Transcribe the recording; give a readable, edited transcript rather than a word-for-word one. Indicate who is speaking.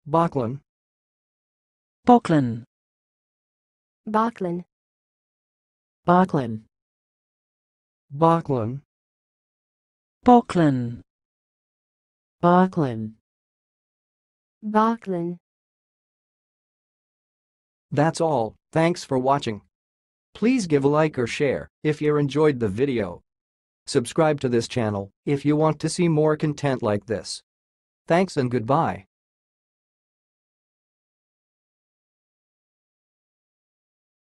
Speaker 1: Boklan,
Speaker 2: Boklan,
Speaker 3: Boklan,
Speaker 2: Boklan,
Speaker 1: Boklan.
Speaker 2: Boklan, Boklan.
Speaker 3: Boklan.
Speaker 1: That's all, thanks for watching. Please give a like or share if you enjoyed the video. Subscribe to this channel if you want to see more content like this. Thanks and goodbye.